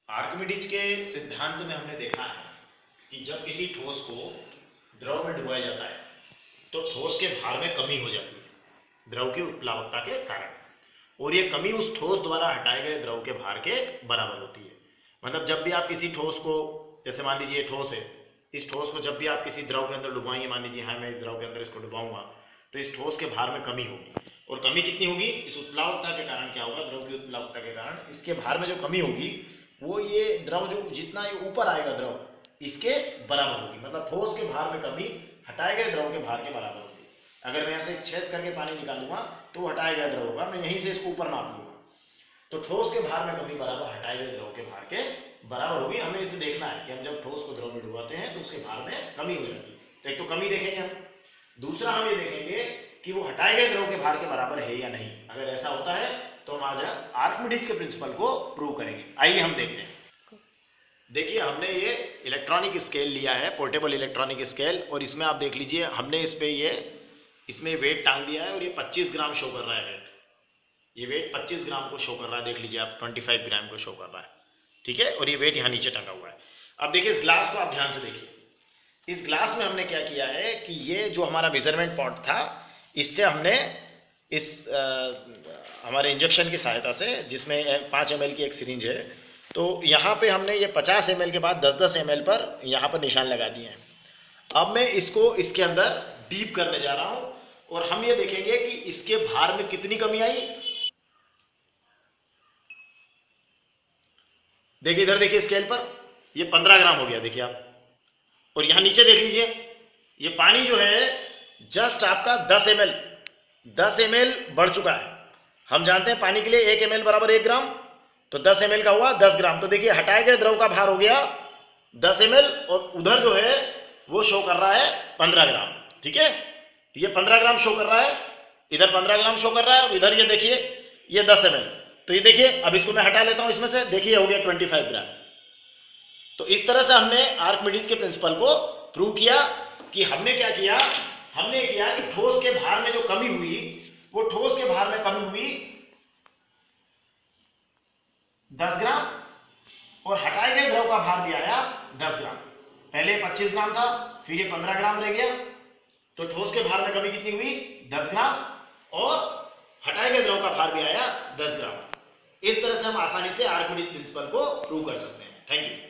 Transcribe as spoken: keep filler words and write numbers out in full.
Archimedes के सिद्धांत में हमने देखा है कि जब किसी ठोस को द्रव में डुबाया जाता है तो ठोस के भार में कमी हो जाती है द्रव की उत्प्लावकता के कारण, और ये कमी उस ठोस द्वारा हटाए गए द्रव के भार के बराबर होती है। मतलब जब भी आप किसी ठोस को, जैसे मान लीजिए ठोस है, इस ठोस को जब भी आप किसी द्रव के अंदर डुबाएंगे, मान लीजिए हाँ मैं इस द्रव के अंदर इसको डुबाऊंगा, तो इस ठोस के भार में कमी होगी। और कमी कितनी होगी? इस उत्प्लावकता के कारण क्या होगा? द्रव की उत्प्लावकता के कारण इसके भार में जो कमी होगी वो ये द्रव जो जितना ये ऊपर आएगा द्रव इसके बराबर होगी। मतलब ठोस के भार में कमी हटाए गए द्रव के भार के बराबर होगी। अगर मैं यहाँ से छेद करके पानी निकालूंगा तो वो हटाया गया द्रव होगा, मैं यहीं से इसको ऊपर नाप लूंगा, तो ठोस के भार में कमी बराबर हटाए गए द्रव के भार के बराबर होगी। हमें इसे देखना है कि हम जब ठोस को द्रव में डुबाते हैं तो उसके भार में कमी हो जाती है। तो एक तो कमी देखेंगे हम, दूसरा हम ये देखेंगे कि वो हटाए गए द्रव के भार के बराबर है या नहीं। अगर ऐसा होता है तो हम आज आर्किमिडीज के प्रिंसिपल को प्रूव करेंगे। आइए हम देखते हैं। देखिए हमने ये इलेक्ट्रॉनिक स्केल लिया है, पोर्टेबल इलेक्ट्रॉनिक स्केल, और इसमें आप देख लीजिए हमने इस पे ये इसमें वेट टांग दिया है और ये पच्चीस ग्राम शो कर रहा है वेट। ये वेट पच्चीस ग्राम को शो कर रहा है, देख लीजिए आप पच्चीस ग्राम को शो कर रहा है, ठीक है। और ये वेट यहाँ नीचे टंगा हुआ है। अब देखिए इस ग्लास को आप ध्यान से देखिए। इस ग्लास में हमने क्या किया है कि ये जो हमारा मेजरमेंट पॉट था इससे हमने इस आ, हमारे इंजेक्शन की सहायता से, जिसमें पाँच एम एल की एक सिरिंज है, तो यहाँ पे हमने ये पचास एम एल के बाद दस दस एम एल पर यहाँ पर निशान लगा दिए हैं। अब मैं इसको इसके अंदर डीप करने जा रहा हूँ और हम ये देखेंगे कि इसके भार में कितनी कमी आई। देखिए इधर देखिए स्केल पर ये पंद्रह ग्राम हो गया, देखिए आप। और यहाँ नीचे देख लीजिए ये पानी जो है जस्ट आपका दस एम एल दस एम एल बढ़ चुका है। हम जानते हैं पानी के लिए एक एम एल बराबर एक ग्राम, तो दस एम एल का हुआ दस ग्राम। तो देखिए हटाए गए द्रव का भार हो गया दस एम एल और उधर जो है वो शो कर रहा है पंद्रह ग्राम, ठीक है। ये पंद्रह ग्राम शो कर रहा है, इधर पंद्रह ग्राम शो कर रहा है, और इधर ये देखिए ये दस एम एल। तो ये देखिए अब इसको मैं हटा लेता हूं इसमें से, देखिए हो गया पच्चीस ग्राम। तो इस तरह से हमने आर्किमिडीज के प्रिंसिपल को प्रूव किया कि हमने क्या किया, हमने किया कि ठोस के भार में जो कमी हुई वो ठोस के भार में कमी हुई दस ग्राम और हटाए गए द्रव का भार भी आया दस ग्राम। पहले पच्चीस ग्राम था, फिर ये पंद्रह ग्राम रह गया, तो ठोस के भार में कमी कितनी हुई? दस ग्राम, और हटाए गए द्रव का भार भी आया दस ग्राम। इस तरह से हम आसानी से आर्किमिडीज प्रिंसिपल को प्रूव कर सकते हैं। Thank you.